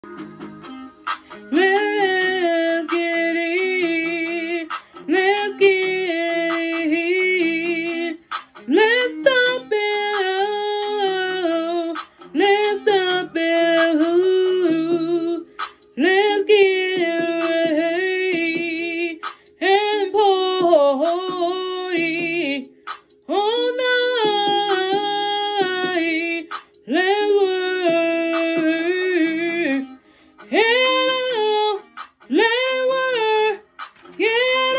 Let's get it. Let's get it. Let's stop it. Oh. Let's stop it. Ooh. Let's get ready and party all night. Let's work. Get out. Let's work. Get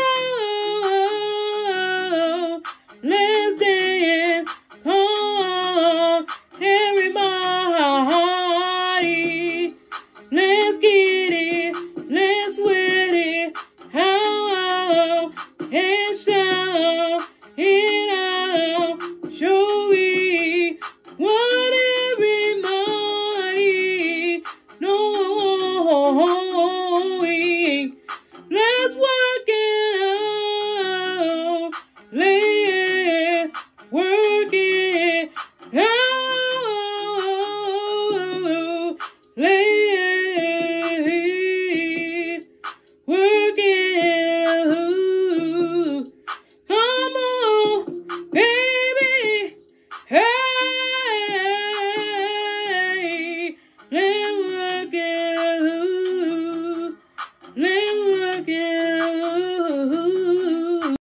out. Let's dance. Oh, everybody. Let's